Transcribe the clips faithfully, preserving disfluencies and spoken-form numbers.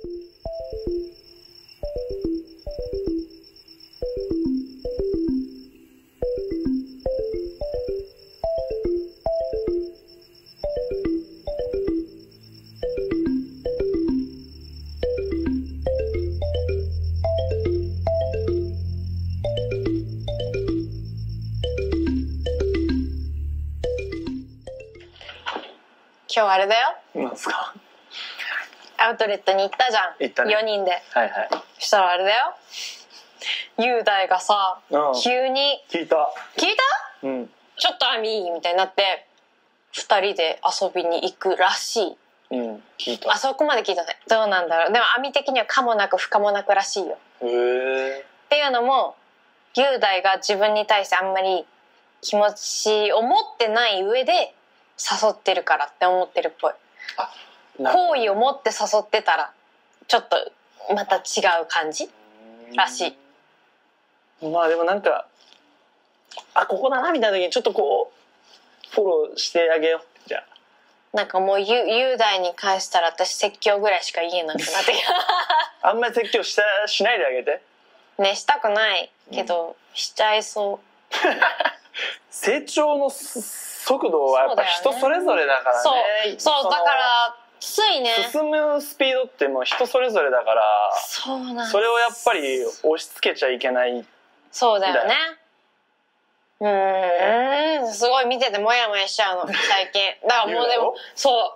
今日あれだよ。 なんですか？ アウトレットに行ったじゃん。 行ったね。 よにんで。 はいはい。 そしたらあれだよ。雄大がさ、 うん、 急に聞いた。 聞いた？ うん。 ちょっとアミみたいになってふたりで遊びに行くらしい。 うん、聞いた。 あそこまで聞いたね。どうなんだろう。でもアミ的には可もなく不可もなくらしいよ。 へえ。 っていうのも雄大が自分に対してあんまり気持ちを持ってない上で誘ってるからって思ってるっぽい。 あ、 好意を持って誘ってたらちょっとまた違う感じらしい。 まあでもなんか、あ、ここだなみたいな時にちょっとこうフォローしてあげよう。じゃあなんかもう雄大に返したら私説教ぐらいしか言えなくなってあんまり説教したしないであげてね。したくないけど、うん、しちゃいそう成長の速度はやっぱ人それぞれだからね。 そう、そうだからついね進むスピードってもう人それぞれだから、 そうなんです。 それをやっぱり押し付けちゃいけない。 そうだよね。うーん、すごい見ててモヤモヤしちゃうの最近。だからもうでもそう、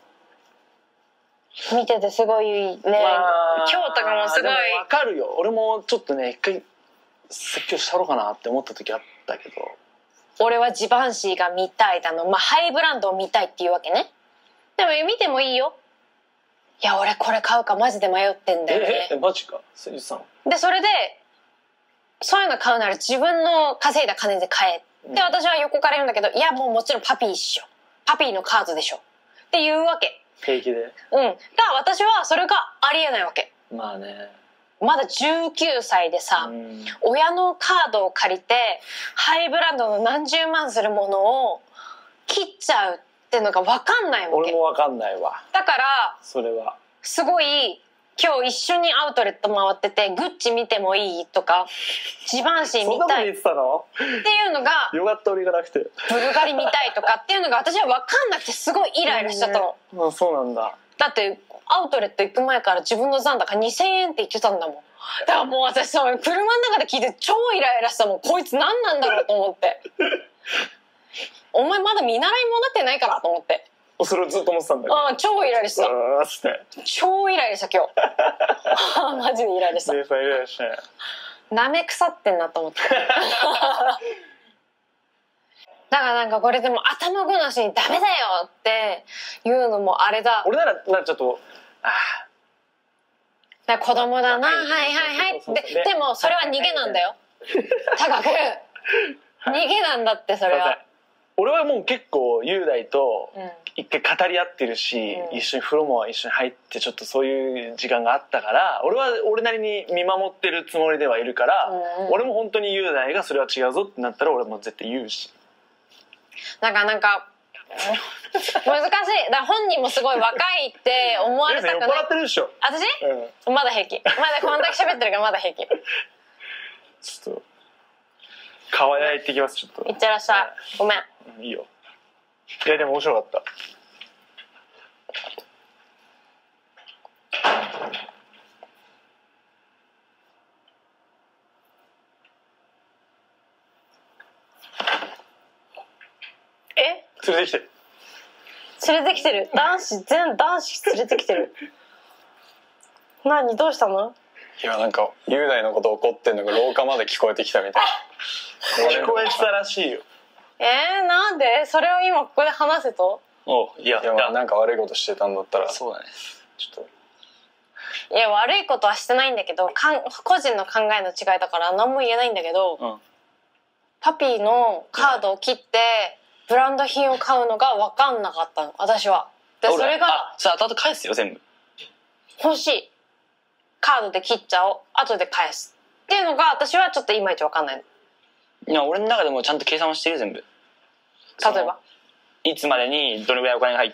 うん、見ててすごいね、まあ、今日とかもすごいわかるよ。俺もちょっとね一回説教したろうかなって思った時あったけど、 俺はジバンシーが見たいだの、まあ、ハイブランドを見たいっていうわけね。でも見てもいいよ。いや俺これ買うかマジで迷ってんだよね。 ええマジか。言ってたの？ でそれでそういうの買うなら自分の稼いだ金で買え、うん、で私は横から言うんだけど、いやもうもちろんパピーっしょ、パピーのカードでしょっていうわけ。 平気で。 うん。が私はそれがありえないわけ。 まあね。 まだじゅうきゅうさいでさ、うん、親のカードを借りてハイブランドの何十万するものを切っちゃうっていうのが分かんないわけ。 俺も分かんないわ。 だからそれはすごい今日一緒にアウトレット回っててグッチ見てもいいとかジバンシー見たいっていうのがよかった俺がなくてブルガリ見たいとかっていうのが私は分かんなくてすごいイライラしちゃったの。 まあそうなんだ。 だってアウトレット行く前から自分の残高にせんえんって言ってたんだもん。だからもう私さ車の中で聞いて超イライラしたもん。こいつ何なんだろうと思ってお前まだ見習いもなってないからと思って。 それをずっと思ってたんだよ。 ああ超イライラした。超イライラした今日マジでイライラした。 姉さんイライラしたね。 なめ腐ってんなと思ってだからなんかこれでも頭ごなしにダメだよっていうのもあれだ。 俺ならなちょっとああだ子供だな、はいはいはいで、でもそれは逃げなんだよ高く逃げなんだってそれは。 俺はもう結構雄大と一回語り合ってるし、うん、一緒に風呂も一緒に入ってちょっとそういう時間があったから俺は俺なりに見守ってるつもりではいるから、うん、俺も本当に雄大がそれは違うぞってなったら俺も絶対言うし。なんかなんか難しい。だから本人もすごい若いって思われたくない。 酔っ払ってるでしょ。 私、うん、まだ平気。まだこんだけ喋ってるからまだ平気ちょっと川屋行ってきます。ちょっといってらっしゃい。ごめん。 いいよ。いやでも面白かった。 え？ 連れてきてる。 連れてきてる。男子全男子連れてきてる。何どうしたの？ いやなんか雄大のこと怒ってんのが廊下まで聞こえてきたみたいな。聞こえてたらしいよ。 えー、なんでそれを今ここで話せと？ おいやいや、まあ、なんか悪いことしてたんだったらそうだね。 ちょっといや悪いことはしてないんだけどかん個人の考えの違いだから何も言えないんだけど、うん、パピーのカードを切ってブランド品を買うのが分かんなかったの私は。でそれがあそれ後々返すよ全部。 欲しい。カードで切っちゃおう後で返すっていうのが私はちょっといまいち分かんないの。 いや俺の中でもちゃんと計算はしてる全部。 例えばいつまでにどれぐらいお金が入って、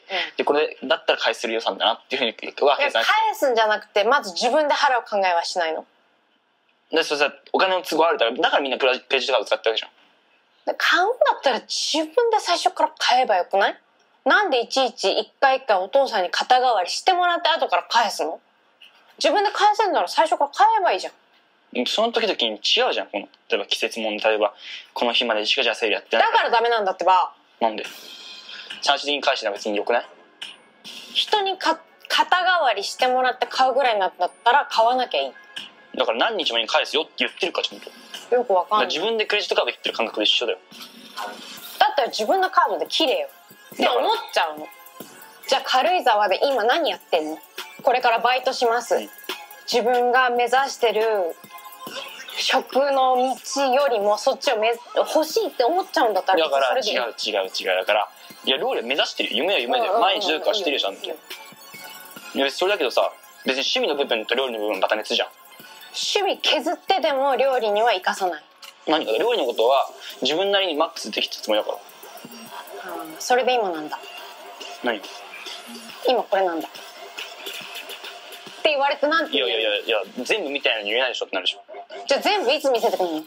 うん、でこれだったら返せる予算だなっていうふうには計算して、 返すんじゃなくてまず自分で払う考えはしないの？ でそれさお金の都合あるからだからみんなクレジットカード使ってるわけじゃん。 で買うんだったら自分で最初から買えばよくない？なんでいちいち一回一回お父さんに肩代わりしてもらって後から返すの？自分で返せるなら最初から買えばいいじゃん。 その時々に違うじゃん。この例えば季節もん例えばこの日までしかじゃあセールやってないだからダメなんだってば。 なんで最終的に返したら別によくない？ 人にか肩代わりしてもらって買うぐらいなんだったら買わなきゃいい。 だから何日もに返すよって言ってるかちゃんと。 よくわかんない。 自分でクレジットカード言ってる感覚と一緒だよ。 だったら自分のカードで切れよって思っちゃうの。じゃあ軽井沢で今何やってんの？これからバイトします、うん、自分が目指してる食の道よりもそっちをめ欲しいって思っちゃうんだったらだから違う違う違うだからいや料理を目指してる夢は夢で毎日努力はしてるじゃんって。いやそれだけどさ別に趣味の部分と料理の部分バタ別じゃん。 趣味削ってでも料理には生かさない。 何か料理のことは自分なりにマックスできたつもりだから。 うん、それで今なんだ。 何？ 今これなんだって言われてなんて言う？ いやいやいやいや全部みたいなのに言えないでしょってなるでしょ。 じゃあ全部いつ見せてくれるの？い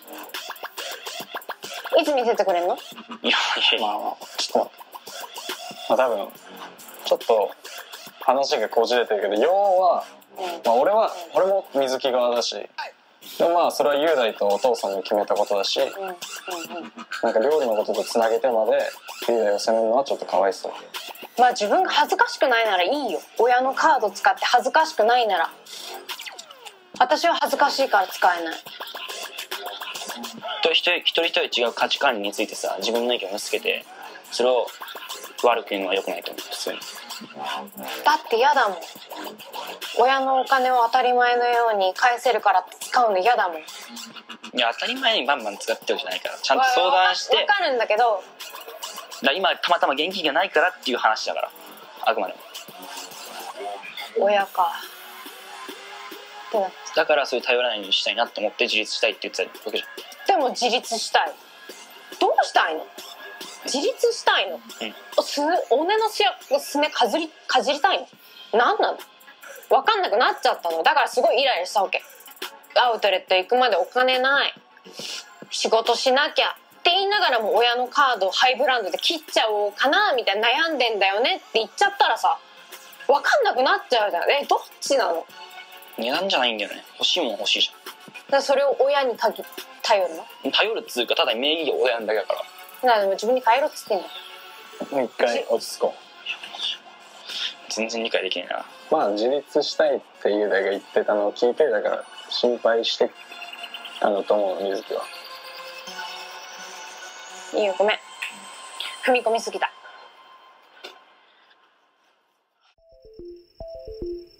つ見せてくれるの？ いやいやまあまあちょっと待って、まあ、多分ちょっと話がこじれてるけど要は、まあ、俺は俺も水木側だしでもまあそれは雄大とお父さんの決めたことだし、うんうんうん、なんか料理のこととつなげてまで雄大を責めるのはちょっとかわいそう。 まあ自分が恥ずかしくないならいいよ。親のカード使って恥ずかしくないなら。私は恥ずかしいから使えない。 一人一人一人違う価値観についてさ自分の意見をぶつけてそれを悪く言うのは良くないと思う普通に。 だって嫌だもん。親のお金を当たり前のように返せるから使うの嫌だもん。いや当たり前にバンバン使ってるじゃないからちゃんと相談して分かるんだけどだ今たまたま現金がないからっていう話だからあくまでも親かってなっだからそういう頼らないようにしたいなと思って自立したいって言ってたわけじゃん。でも自立したい。どうしたいの？自立したいの？うん、すおねのすやすねかじりかじりたいの？何なの？分かんなくなっちゃったの。だからすごいイライラしたわけ。アウトレット行くまでお金ない仕事しなきゃって言いながらも親のカードをハイブランドで切っちゃおうかなみたいな悩んでんだよねって言っちゃったらさ分かんなくなっちゃうじゃん。えどっちなの？ 値段じゃないんだよね。欲しいもん欲しいじゃん。だからそれを親に頼るの？頼るっつうかただ名義で親なんだけだから。 だからでも自分に帰ろうっつってんの。もう一回落ち着こう。 全然理解できないな。 まあ自立したいって雄大が言ってたのを聞いてだから心配してたのと思う水木は。 いいよごめん踏み込みすぎた。